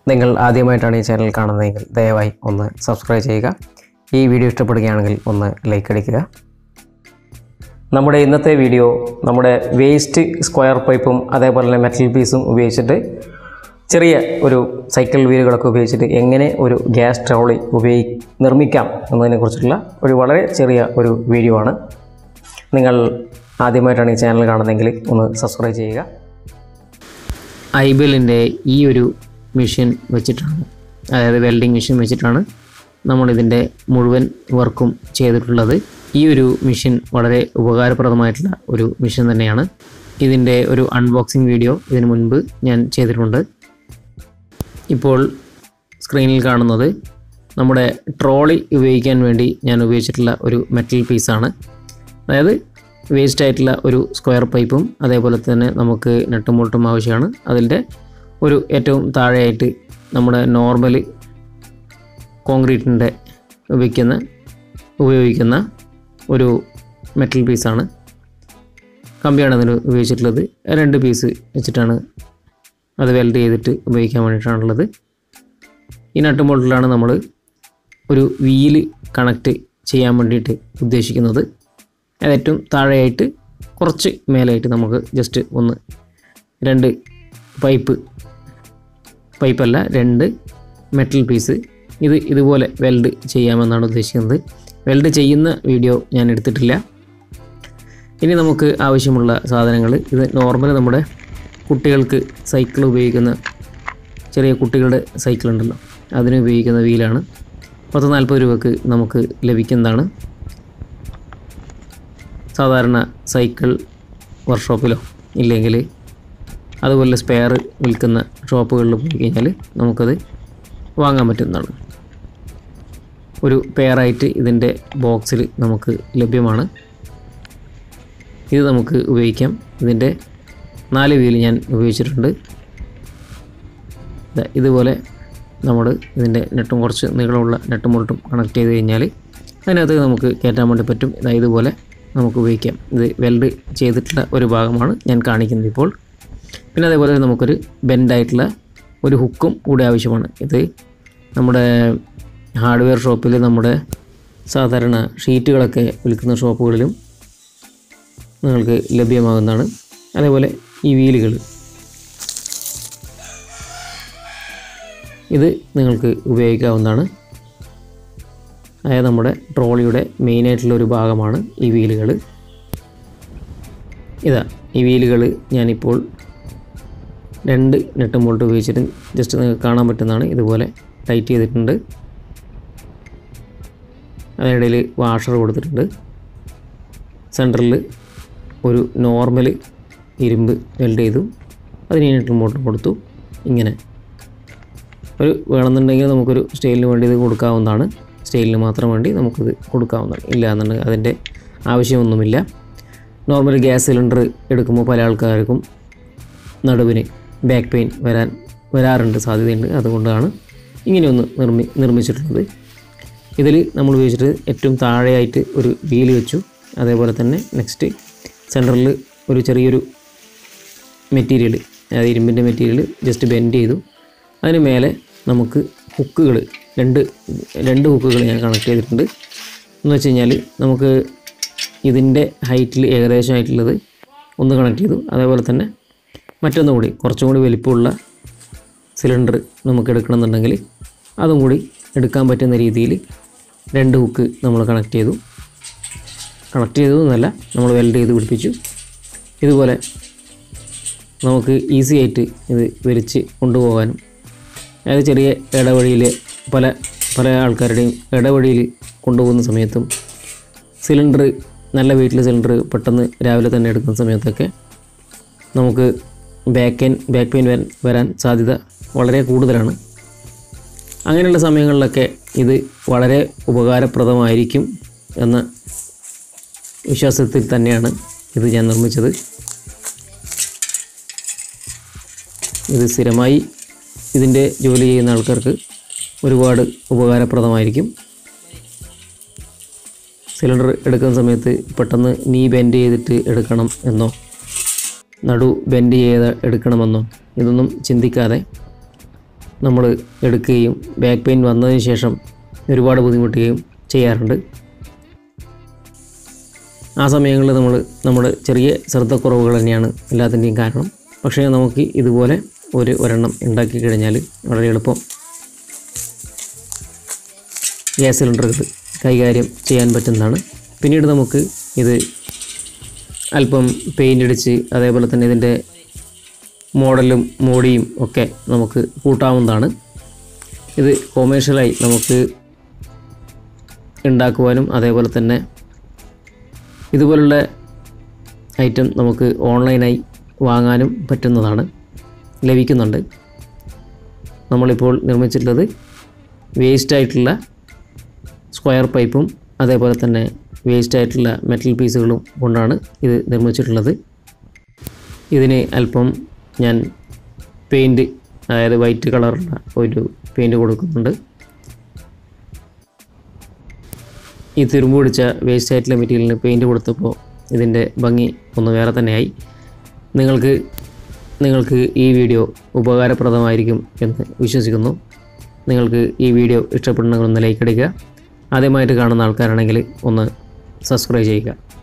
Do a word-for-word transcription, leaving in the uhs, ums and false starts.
നിങ്ങൾ ആദ്യമായിട്ടാണ് ഈ ചാനൽ കാണുന്നതെങ്കിൽ ദയവായി ഒന്ന് സബ്സ്ക്രൈബ് ചെയ്യുക. ഈ വീഡിയോ ഇഷ്ടപ്പെടുകയാണെങ്കിൽ ഒന്ന് ലൈക്ക് അടിക്കുക. നമ്മുടെ ഇന്നത്തെ വീഡിയോ നമ്മുടെ വേസ്റ്റ് സ്ക്വയർ പൈപ്പും അതേപോലെ തന്നെ മെറ്റൽ പീസും ഉപയോഗിച്ചിട്ട് ചെറിയ ഒരു സൈക്കിൾ വീലുകളൊക്കെ ഉപയോഗിച്ചിട്ട് എങ്ങനെ ഒരു ഗ്യാസ് ട്രോളി ഉപയോഗി നിർമ്മിക്കാം എന്നതിനെക്കുറിച്ചുള്ള ഒരു വളരെ ചെറിയ ഒരു വീഡിയോ ആണ്. നിങ്ങൾ ആദ്യമായിട്ടാണ് ഈ ചാനൽ കാണുന്നതെങ്കിൽ ഒന്ന് സബ്സ്ക്രൈബ് ചെയ്യുക. ഐബെലിൻ്റെ ഈ ഒരു മെഷീൻ വെച്ചിട്ടാണ്, അതായത് വെൽഡിംഗ് മെഷീൻ വെച്ചിട്ടാണ് നമ്മളിതിൻ്റെ മുഴുവൻ വർക്കും ചെയ്തിട്ടുള്ളത്. ഈ ഒരു മെഷീൻ വളരെ ഉപകാരപ്രദമായിട്ടുള്ള ഒരു മെഷീൻ തന്നെയാണ്. ഇതിൻ്റെ ഒരു അൺബോക്സിങ് വീഡിയോ ഇതിനു മുൻപ് ഞാൻ ചെയ്തിട്ടുണ്ട്. ഇപ്പോൾ സ്ക്രീനിൽ കാണുന്നത് നമ്മുടെ ട്രോളി ഉപയോഗിക്കാൻ വേണ്ടി ഞാൻ ഉപയോഗിച്ചിട്ടുള്ള ഒരു മെറ്റൽ പീസാണ്. അതായത് വേസ്റ്റ് ആയിട്ടുള്ള ഒരു സ്ക്വയർ പൈപ്പും അതേപോലെ തന്നെ നമുക്ക് നട്ടും ബോൾട്ടും ആവശ്യമാണ്. അതിൻ്റെ ഒരു ഏറ്റവും താഴെയായിട്ട് നമ്മുടെ നോർമൽ കോൺക്രീറ്റിൻ്റെ ഉപയോഗിക്കുന്ന ഉപയോഗിക്കുന്ന ഒരു മെറ്റൽ പീസാണ്. കമ്പിയാണ് അതിന് ഉപയോഗിച്ചിട്ടുള്ളത്. രണ്ട് പീസ് വെച്ചിട്ടാണ് അത് വെൽഡ് ചെയ്തിട്ട് ഉപയോഗിക്കാൻ വേണ്ടിയിട്ടാണുള്ളത്. ഈ നട്ടും ബോൾട്ടിലാണ് നമ്മൾ ഒരു വീല് കണക്റ്റ് ചെയ്യാൻ വേണ്ടിയിട്ട് ഉദ്ദേശിക്കുന്നത്. അത് ഏറ്റവും താഴെയായിട്ട് കുറച്ച് മേലായിട്ട് നമുക്ക് ജസ്റ്റ് ഒന്ന് രണ്ട് പൈപ്പ് പൈപ്പല്ല രണ്ട് മെറ്റൽ പീസ് ഇത് ഇതുപോലെ വെൽഡ് ചെയ്യാമെന്നാണ് ഉദ്ദേശിക്കുന്നത്. വെൽഡ് ചെയ്യുന്ന വീഡിയോ ഞാൻ എടുത്തിട്ടില്ല. ഇനി നമുക്ക് ആവശ്യമുള്ള സാധനങ്ങൾ, ഇത് നോർമൽ നമ്മുടെ കുട്ടികൾക്ക് സൈക്കിൾ ഉപയോഗിക്കുന്ന ചെറിയ കുട്ടികളുടെ സൈക്കിൾ ഉണ്ടല്ലോ, അതിന് ഉപയോഗിക്കുന്ന വീലാണ്. പത്ത് നാൽപ്പത് രൂപക്ക് നമുക്ക് ലഭിക്കുന്നതാണ്. സാധാരണ സൈക്കിൾ വർക്ക്ഷോപ്പിലോ ഇല്ലെങ്കിൽ അതുപോലെ സ്പെയർ വിൽക്കുന്ന ഷോപ്പുകളിൽ പോയി കഴിഞ്ഞാൽ നമുക്കത് വാങ്ങാൻ പറ്റുന്നതാണ്. ഒരു പെയറായിട്ട് ഇതിൻ്റെ ബോക്സിൽ നമുക്ക് ലഭ്യമാണ്. ഇത് നമുക്ക് ഉപയോഗിക്കാം. ഇതിൻ്റെ നാല് വീല് ഞാൻ ഉപയോഗിച്ചിട്ടുണ്ട്. ഇതുപോലെ നമ്മൾ ഇതിൻ്റെ നെട്ടും കുറച്ച് നീളമുള്ള നെട്ടും ബോൾട്ടും കണക്ട് ചെയ്ത് കഴിഞ്ഞാൽ അതിനകത്ത് നമുക്ക് കയറ്റാൻ വേണ്ടി പറ്റും. ഇതുപോലെ നമുക്ക് ഉപയോഗിക്കാം. ഇത് വെൽഡ് ചെയ്തിട്ടുള്ള ഒരു ഭാഗമാണ് ഞാൻ കാണിക്കുന്നത് ഇപ്പോൾ. പിന്നെ അതേപോലെ നമുക്കൊരു ബെൻഡായിട്ടുള്ള ഒരു ഹുക്കും കൂടി ആവശ്യമാണ്. ഇത് നമ്മുടെ ഹാർഡ്വെയർ ഷോപ്പിൽ, നമ്മുടെ സാധാരണ ഷീറ്റുകളൊക്കെ വിൽക്കുന്ന ഷോപ്പുകളിലും നിങ്ങൾക്ക് ലഭ്യമാകുന്നതാണ്. അതേപോലെ ഈ വീലുകൾ, ഇത് നിങ്ങൾക്ക് ഉപയോഗിക്കാവുന്നതാണ്. അതായത് നമ്മുടെ ട്രോളിയുടെ മെയിനായിട്ടുള്ളൊരു ഭാഗമാണ് ഈ വീലുകൾ. ഇതാ ഈ വീലുകൾ ഞാനിപ്പോൾ രണ്ട് നെട്ടും ബോൾട്ട് ഉപയോഗിച്ചിട്ട് ജസ്റ്റ് നിങ്ങൾക്ക് കാണാൻ പറ്റുന്നതാണ്. ഇതുപോലെ ടൈറ്റ് ചെയ്തിട്ടുണ്ട്. അതിനിടയിൽ വാഷർ കൊടുത്തിട്ടുണ്ട്. സെൻറ്ററിൽ ഒരു നോർമൽ ഇരുമ്പ് വെൽഡ് ചെയ്തു. അതിന് നെട്ടും ബോൾട്ടും കൊടുത്തു. ഇങ്ങനെ ഒരു വേണമെന്നുണ്ടെങ്കിൽ നമുക്കൊരു സ്റ്റൈലിന് വേണ്ടി ഇത് കൊടുക്കാവുന്നതാണ്. സ്റ്റൈലിന് മാത്രം വേണ്ടി നമുക്കിത് കൊടുക്കാവുന്നതാണ്. ഇല്ല എന്നുണ്ടെങ്കിൽ അതിൻ്റെ ആവശ്യമൊന്നുമില്ല. നോർമൽ ഗ്യാസ് സിലിണ്ടർ എടുക്കുമ്പോൾ പല ആൾക്കാർക്കും നടുവിന് ബാക്ക് പെയിൻ വരാൻ വരാറുണ്ട്, സാധ്യതയുണ്ട്. അതുകൊണ്ടാണ് ഇങ്ങനെയൊന്ന് നിർമ്മി നിർമ്മിച്ചിട്ടുള്ളത്. ഇതിൽ നമ്മൾ ഉപയോഗിച്ചിട്ട് ഏറ്റവും താഴെയായിട്ട് ഒരു വീല് വെച്ചു. അതേപോലെ തന്നെ നെക്സ്റ്റ് സെൻറ്ററിൽ ഒരു ചെറിയൊരു മെറ്റീരിയൽ, അതായത് ഇരുമ്പിൻ്റെ മെറ്റീരിയൽ ജസ്റ്റ് ബെൻഡ് ചെയ്തു. അതിന് മേലെ നമുക്ക് ഹുക്കുകൾ, രണ്ട് രണ്ട് ഹുക്കുകൾ ഞാൻ കണക്ട് ചെയ്തിട്ടുണ്ട്. എന്ന് വെച്ച് കഴിഞ്ഞാൽ നമുക്ക് ഇതിൻ്റെ ഹൈറ്റിൽ ഏകദേശമായിട്ടുള്ളത് ഒന്ന് കണക്ട് ചെയ്തു. അതേപോലെ തന്നെ മറ്റൊന്നും കൂടി കുറച്ചും കൂടി വലിപ്പമുള്ള സിലിണ്ടർ നമുക്ക് എടുക്കണമെന്നുണ്ടെങ്കിൽ അതും കൂടി എടുക്കാൻ പറ്റുന്ന രീതിയിൽ രണ്ട് ഹുക്ക് നമ്മൾ കണക്ട് ചെയ്തു. കണക്ട് ചെയ്തതെന്നല്ല, നമ്മൾ വെൽഡ് ചെയ്ത് പിടിപ്പിച്ചു. ഇതുപോലെ നമുക്ക് ഈസി ആയിട്ട് ഇത് വലിച്ച് കൊണ്ടുപോകാനും, അതായത് ചെറിയ ഇടവഴിയിൽ പല പല ആൾക്കാരുടെയും ഇടവഴിയിൽ കൊണ്ടുപോകുന്ന സമയത്തും സിലിണ്ടർ, നല്ല വെയിറ്റിൽ സിലിണ്ടർ പെട്ടെന്ന് രാവിലെ തന്നെ എടുക്കുന്ന സമയത്തൊക്കെ നമുക്ക് ബാക്ക് പെയിൻ ബാക്ക് പെയിൻ വരാൻ വരാൻ സാധ്യത വളരെ കൂടുതലാണ്. അങ്ങനെയുള്ള സമയങ്ങളിലൊക്കെ ഇത് വളരെ ഉപകാരപ്രദമായിരിക്കും എന്ന വിശ്വാസത്തിൽ തന്നെയാണ് ഇത് ഞാൻ നിർമ്മിച്ചത്. ഇത് സ്ഥിരമായി ഇതിൻ്റെ ജോലി ചെയ്യുന്ന ആൾക്കാർക്ക് ഒരുപാട് ഉപകാരപ്രദമായിരിക്കും. സിലിണ്ടർ എടുക്കുന്ന സമയത്ത് പെട്ടെന്ന് നീ ബെൻഡ് ചെയ്തിട്ട് എടുക്കണം എന്നോ നടു ബെൻഡ് ചെയ്ത് എടുക്കണമെന്നോ ഇതൊന്നും ചിന്തിക്കാതെ നമ്മൾ എടുക്കുകയും ബാക്ക് പെയിൻ വന്നതിന് ശേഷം ഒരുപാട് ബുദ്ധിമുട്ടുകയും ചെയ്യാറുണ്ട്. ആ സമയങ്ങളിൽ നമ്മൾ നമ്മുടെ ചെറിയ ശ്രദ്ധക്കുറവുകൾ തന്നെയാണ് എല്ലാത്തിൻ്റെയും കാരണം. പക്ഷേ നമുക്ക് ഇതുപോലെ ഒരു ഒരെണ്ണം ഉണ്ടാക്കി കഴിഞ്ഞാൽ വളരെ എളുപ്പം ഗ്യാസ് സിലിണ്ടറുകൾ കൈകാര്യം ചെയ്യാൻ പറ്റുന്നതാണ്. പിന്നീട് നമുക്ക് ഇത് അല്പം പെയിൻ്റ് അടിച്ച് അതേപോലെ തന്നെ ഇതിൻ്റെ മോഡലും മോഡിയും ഒക്കെ നമുക്ക് കൂട്ടാവുന്നതാണ്. ഇത് കൊമേഴ്ഷ്യലായി നമുക്ക് ഉണ്ടാക്കുവാനും അതേപോലെ തന്നെ ഇതുപോലുള്ള ഐറ്റം നമുക്ക് ഓൺലൈനായി വാങ്ങാനും പറ്റുന്നതാണ്, ലഭിക്കുന്നുണ്ട്. നമ്മളിപ്പോൾ നിർമ്മിച്ചിട്ടുള്ളത് വേസ്റ്റായിട്ടുള്ള സ്ക്വയർ പൈപ്പും അതേപോലെ തന്നെ വേസ്റ്റായിട്ടുള്ള മെറ്റൽ പീസുകളും കൊണ്ടാണ് ഇത് നിർമ്മിച്ചിട്ടുള്ളത്. ഇതിന് അല്പം ഞാൻ പെയിൻറ്റ്, അതായത് വൈറ്റ് കളറുള്ള ഒരു പെയിൻറ്റ് കൊടുക്കുന്നുണ്ട്. ഈ തുരുമ്പ് പിടിച്ച വേസ്റ്റായിട്ടുള്ള മെറ്റീരിയലിന് പെയിൻറ്റ് കൊടുത്തപ്പോൾ ഇതിൻ്റെ ഭംഗി ഒന്ന് വേറെ തന്നെയായി. നിങ്ങൾക്ക് നിങ്ങൾക്ക് ഈ വീഡിയോ ഉപകാരപ്രദമായിരിക്കും എന്ന് വിശ്വസിക്കുന്നു. നിങ്ങൾക്ക് ഈ വീഡിയോ ഇഷ്ടപ്പെടുന്നെങ്കിൽ ഒന്ന് ലൈക്ക് അടിക്കുക. ആദ്യമായിട്ട് കാണുന്ന ആൾക്കാരാണെങ്കിൽ ഒന്ന് സബ്സ്ക്രൈബ് ചെയ്യുക.